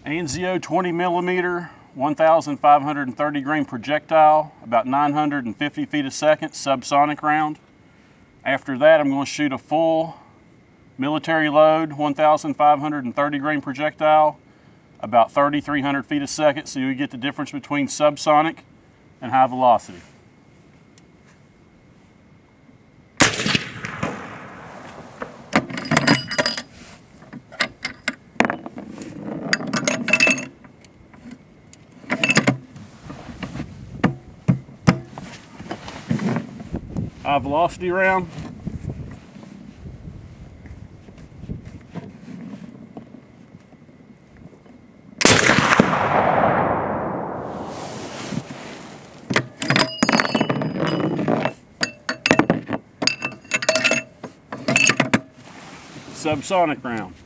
Anzio 20mm, 1,530 grain projectile, about 950 feet a second, subsonic round. After that, I'm going to shoot a full military load, 1,530 grain projectile, about 3,300 feet a second, so you get the difference between subsonic and high velocity. High velocity round. Subsonic round.